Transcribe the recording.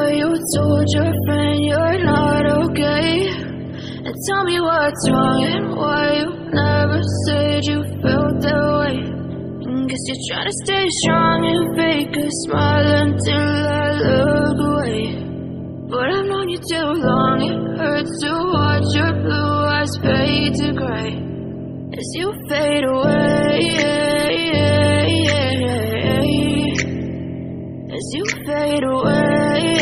why you told your friend you're not okay. And tell me what's wrong and why you never said you felt that way. And guess you're trying to stay strong and fake a smile until I look away. But I've known you too long, it hurts to watch your blue eyes fade to gray as you fade away. As you fade away.